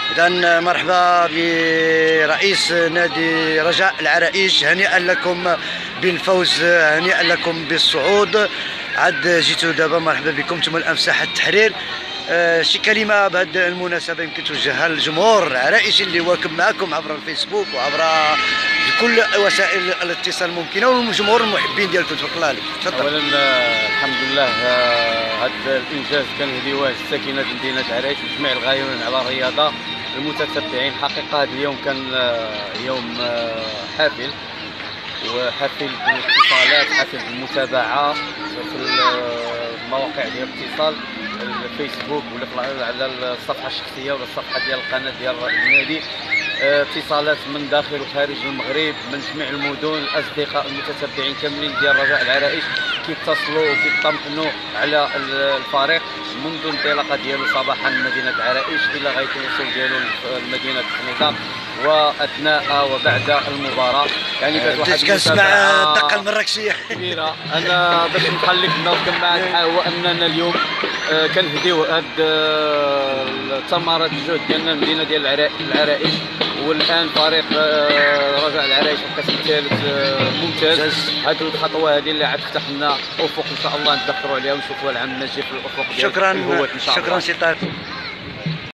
إذا مرحبا برئيس نادي رجاء العرائش، هنيئا لكم بالفوز، هنيئا لكم بالصعود. عاد جيتوا دابا، مرحبا بكم. انتم الان في ساحه التحرير. شي كلمه بهذه المناسبه يمكن توجهها للجمهور العرائشي اللي واكب معكم عبر الفيسبوك وعبر كل وسائل الاتصال الممكنه، والجمهور المحبين ديالكم. تبارك الله عليك. تفضل. اولا الحمد لله، هذا الانجاز كنهديوه لساكنه مدينه العرائش وجميع الغايون على الرياضه المتتبعين. حقيقه هذا اليوم كان يوم حافل، وحافل بالاتصالات، حافل بالمتابعه في المواقع ديال الاتصال، الفيسبوك ولا على الصفحه الشخصيه ولا الصفحه ديال القناه ديال النادي. اتصالات من داخل وخارج المغرب، من جميع المدن، الاصدقاء المتتبعين كاملين ديال رجاء العرائش كيتصلوا وكيطمئنوا على الفريق منذ الانطلاقه ديالو صباحا من مدينه العرائش الى غايه الوصول ديالو لمدينه حميده، واثناء وبعد المباراه. يعني كانت واحد كنسمع الدقه المراكشيه كبيره. انا باش نخليك نوضح معك هو اننا اليوم كنهديو هاد الثمرات الجهد ديالنا المدينه ديال العرائش، والان فريق رجاء العرائش في القسم الثالث ممتاز. هذه الخطوه هذه اللي عاد تفتح لنا افق ان شاء الله نتذكروا عليها ونشوفوا العام الجاي في الافق ديال شكرا. الهوات ان شاء الله. شكرا سي طارق.